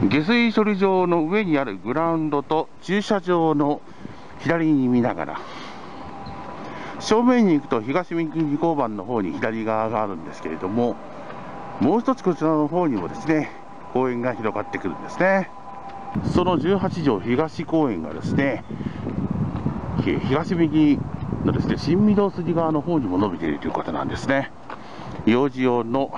下水処理場の上にあるグラウンドと駐車場の左に見ながら、正面に行くと東三国交番の方に左側があるんですけれども、もう一つこちらの方にもですね、公園が広がってくるんですね。その18条東公園がですね、東三国のですね、新御堂筋側の方にも伸びているということなんですね。幼児用の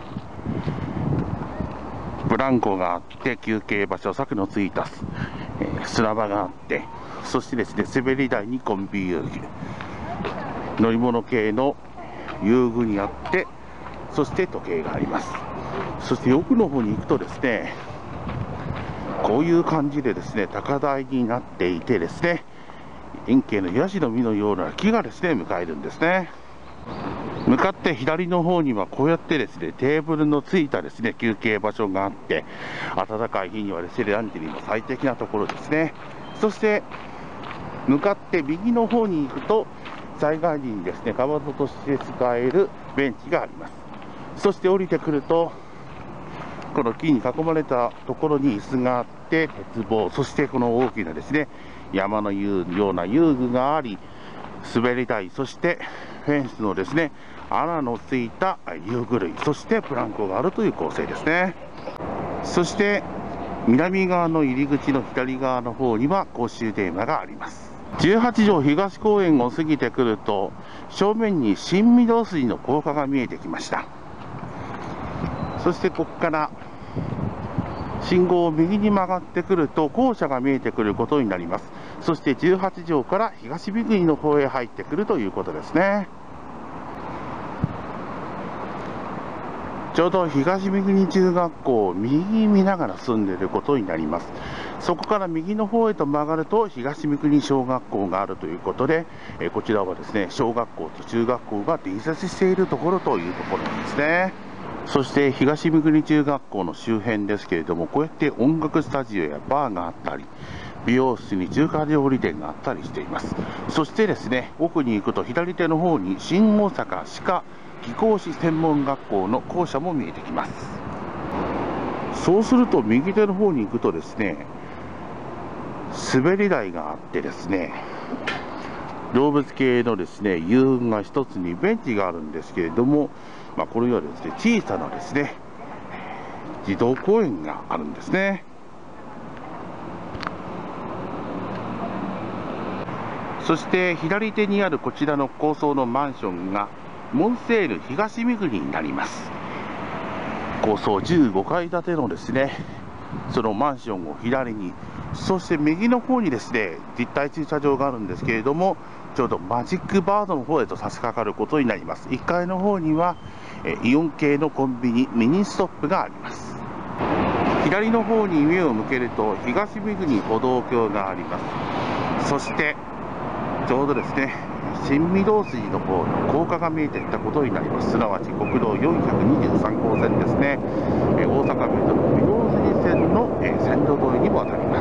ブランコがあって、休憩場所、柵のついた砂場があって、そしてですね、滑り台にコンビ遊具、乗り物系の遊具にあって、そして時計があります。そして奥の方に行くとですね、こういう感じでですね、高台になっていてですね、円形のヤシの実のような木がですね、迎えるんですね。向かって左の方にはこうやってですね、テーブルのついたですね、休憩場所があって、暖かい日にはですね、ランチにも最適なところですね。そして向かって右の方に行くと、災害時にですね、かまどとして使えるベンチがあります。そして降りてくると、この木に囲まれたところに椅子があって、鉄棒、そしてこの大きなですね、山のような遊具があり、滑り台、そしてフェンスのですね、穴のついた遊具類、そしてブランコがあるという構成ですね。そして南側の入り口の左側の方には公衆電話があります。18条東公園を過ぎてくると、正面に新御堂筋の高架が見えてきました。そしてここから信号を右に曲がってくると校舎が見えてくることになります。そして18条から東三国の方へ入ってくるということですね。ちょうど東三国中学校を右に見ながら住んでいることになります。そこから右の方へと曲がると東三国小学校があるということで、こちらはですね、小学校と中学校が隣接しているところというところなんですね。そして東三国中学校の周辺ですけれども、こうやって音楽スタジオやバーがあったり、美容室に中華料理店があったりしています。そしてですね、奥に行くと左手の方に新大阪歯科技工士専門学校の校舎も見えてきます。そうすると右手の方に行くとですね、滑り台があってですね、動物系のですね、遊具が一つにベンチがあるんですけれども、これはですね、小さなですね、児童公園があるんですね。そして左手にあるこちらの高層のマンションがモンセール東三国になります。高層15階建てのですね、そのマンションを左に、そして右の方にですね、立体駐車場があるんですけれども、ちょうどマジックバードの方へと差し掛かることになります。1階の方にはイオン系のコンビニ、ミニストップがあります。左の方に目を向けると東三国歩道橋があります。そしてちょうどですね、新御堂筋の方の高架が見えてきたことになります。すなわち国道423号線ですね、大阪メトロ御堂筋線の線路沿いにも当たります。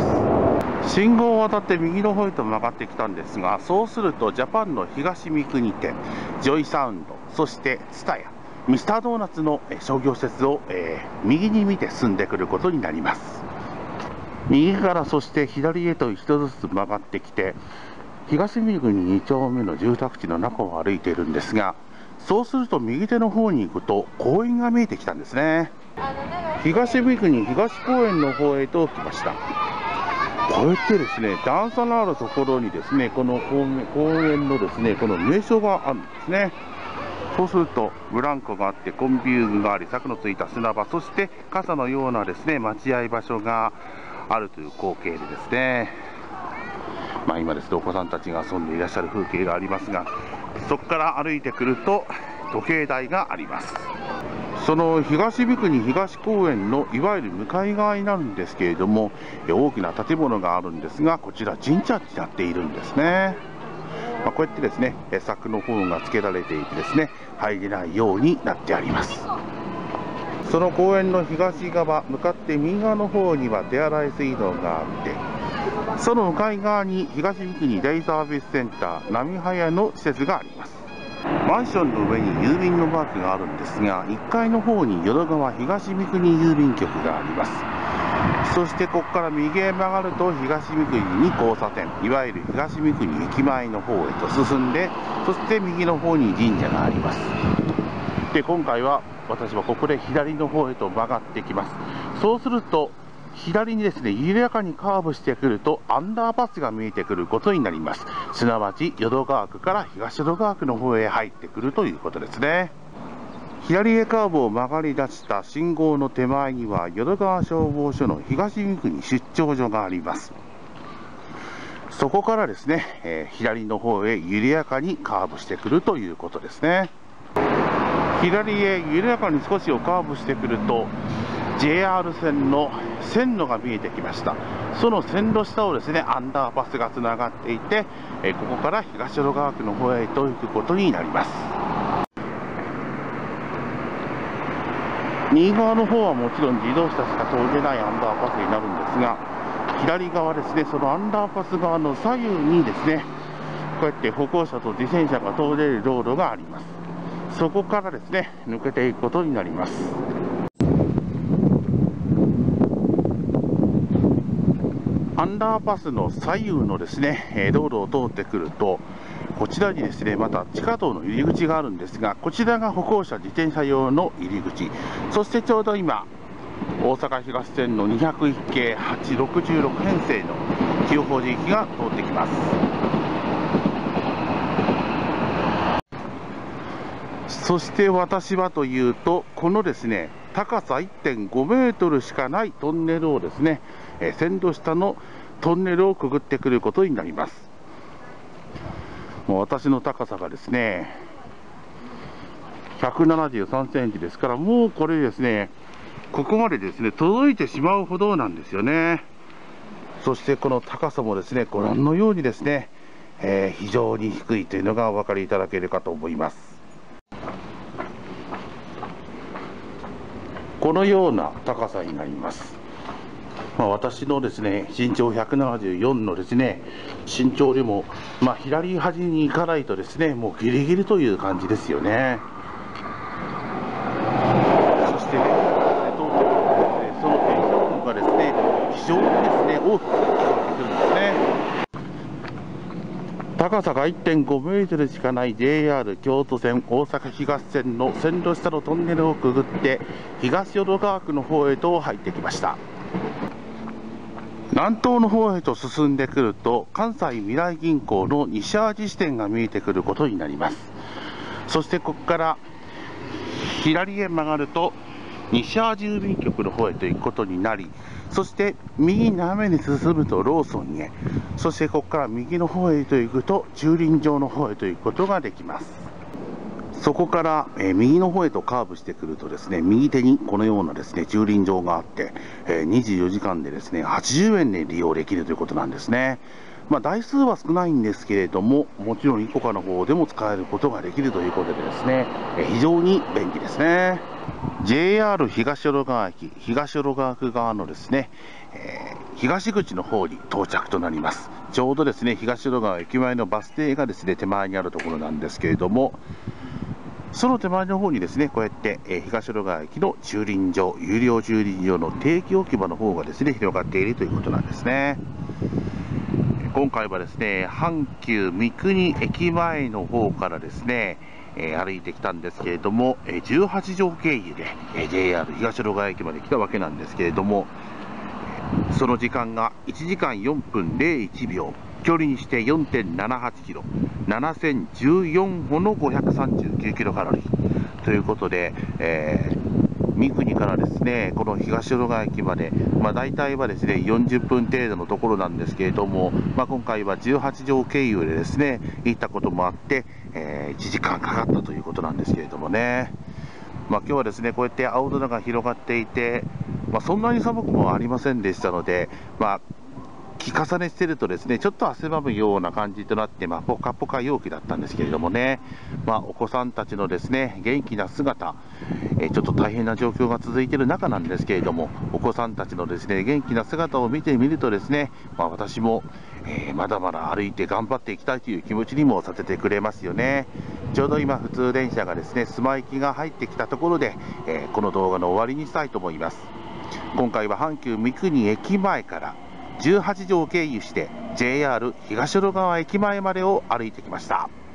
信号を渡って右の方へと曲がってきたんですが、そうするとジャパンの東三国店、ジョイサウンド、そしてツタヤ、ミスタードーナツの商業施設を右に見て進んでくることになります。右からそして左へと一度ずつ曲がってきて、東三国2丁目の住宅地の中を歩いているんですが、そうすると右手の方に行くと公園が見えてきたんですね。東三国東公園の方へと来ました。こうやってですね、段差のあるところにですね、この公園のですね、この名所があるんですね。そうするとブランコがあって、コンビ遊具があり、柵のついた砂場、そして傘のようなですね、待合場所があるという光景でですね、今ですとお子さんたちが遊んでいらっしゃる風景がありますが、そこから歩いてくると時計台があります。その東三国東公園のいわゆる向かい側になるんですけれども、大きな建物があるんですが、こちら神社になっているんですね。こうやってですね、柵の方がつけられていてですね、入れないようになってあります。その公園の東側、向かって右側の方には手洗い水道があって、その向かい側に東三国デイサービスセンター波早の施設があります。マンションの上に郵便のマークがあるんですが、1階の方に淀川東三国郵便局があります。 そしてここから右へ曲がると東三国に交差点、いわゆる東三国駅前の方へと進んで、そして右の方に神社があります。で、今回は私はここで左の方へと曲がってきます。そうすると左にですね、緩やかにカーブしてくるとアンダーパスが見えてくることになります。すなわち淀川区から東淀川区の方へ入ってくるということですね。左へカーブを曲がり出した信号の手前には淀川消防署の東三国出張所があります。そこからですね、左の方へ緩やかにカーブしてくるということですね。左へ緩やかに少しをカーブしてくると JR 線の線路が見えてきました。その線路下をですね、アンダーパスがつながっていて、ここから東淀川区の方へと行くことになります。右側の方はもちろん自動車しか通れないアンダーパスになるんですが、左側ですね、そのアンダーパス側の左右にですね、こうやって歩行者と自転車が通れる道路があります。そこからですね、抜けていくことになります。アンダーパスの左右のですね、道路を通ってくると、こちらにですね、また地下道の入り口があるんですが、こちらが歩行者自転車用の入り口、そしてちょうど今、大阪東線の201系866編成の清宝寺行きが通ってきます。そして私はというと、このですね、高さ 1.5 メートルしかないトンネルをですね、線路下のトンネルをくぐってくることになります。もう私の高さがですね、173センチですから、もうこれですね、ここまでですね、届いてしまうほどなんですよね。そしてこの高さもですね、ご覧のようにですね、非常に低いというのがお分かりいただけるかと思います。このような高さになります。私のですね、身長174のですね、身長でも、左端に行かないとですね、もうギリギリという感じですよね。そして、その電車音がですね、非常にですね、大きく聞こえてくるんですね。高さが 1.5 メートルしかない JR 京都線大阪東線の線路下のトンネルをくぐって東淀川区の方へと入ってきました。南東の方へと進んでくると関西未来銀行の西淡路支店が見えてくることになります。そしてここから左へ曲がると西淡路郵便局の方へと行くことになり、そして右斜めに進むとローソンへ、そしてここから右の方へと行くと駐輪場の方へと行くことができます。そこから、右の方へとカーブしてくるとですね、右手にこのようなですね駐輪場があって、24時間でですね80円で利用できるということなんですね。台数は少ないんですけれども、もちろんイコカの方でも使えることができるということでですね、非常に便利ですね。JR 東淀川駅、東淀川区側のですね、東口の方に到着となります。ちょうどですね、東淀川駅前のバス停がですね、手前にあるところなんですけれども、その手前の方にですね、こうやって、東淀川駅の駐輪場、有料駐輪場の定期置き場の方がですね、広がっているということなんですね。今回はですね、阪急三国駅前の方からですね、歩いてきたんですけれども、18条経由で、JR 東淀川駅まで来たわけなんですけれども、その時間が1時間4分01秒、距離にして 4.78 キロ、7014歩の539キロカロリーということで、三国からですね、この東淀川駅まで、大体はですね、40分程度のところなんですけれども、今回は18条経由でですね、行ったこともあって、1時間かかったということなんですけれどもね。今日はですね、こうやって青空が広がっていて、そんなに寒くもありませんでしたので、着重ねしているとですね、ちょっと汗ばむような感じとなって、ポカポカ陽気だったんですけれどもね、お子さんたちのですね、元気な姿、ちょっと大変な状況が続いている中なんですけれども、お子さんたちのですね、元気な姿を見てみるとですね、私も、まだまだ歩いて頑張っていきたいという気持ちにもさせてくれますよね。ちょうど今、普通電車がですね、須磨行きが入ってきたところで、この動画の終わりにしたいと思います。 今回は阪急三国駅前から18条を経由して JR 東淀川駅前までを歩いてきました。